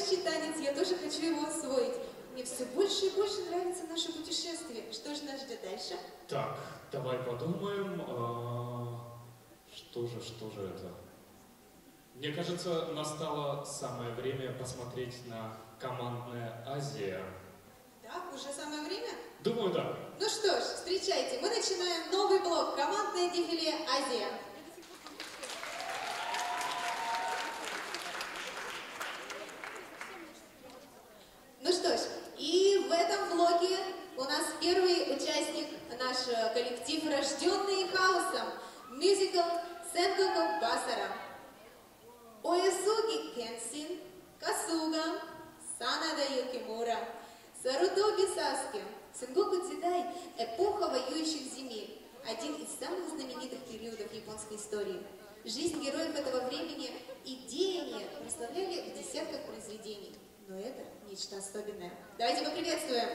потрясающий танец, я тоже хочу его освоить. Мне все больше и больше нравится наше путешествие. Что же нас ждет дальше? Так, давай подумаем, что же это? Мне кажется, настало самое время посмотреть на командная Азия. Так, уже самое время? Думаю, да. Ну что ж, встречайте, мы начинаем новый блок «Командное дефиле Азия». Ну что ж, и в этом блоке у нас первый участник, наш коллектив, рожденный хаосом, мюзикл «Сенгоку Басара». Оясуги Кенсин, Касуга, Санада Юкимура, Сарутоби Саски, Сенгоку Дзидай, эпоха воюющих земель, один из самых знаменитых периодов японской истории. Жизнь героев этого времени и деяния прославляли в десятках произведений. Но это нечто особенное. Давайте поприветствуем!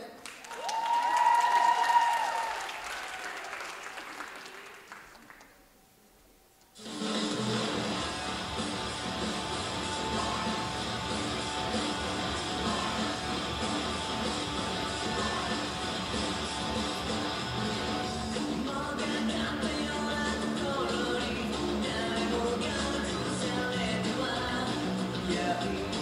Yeah.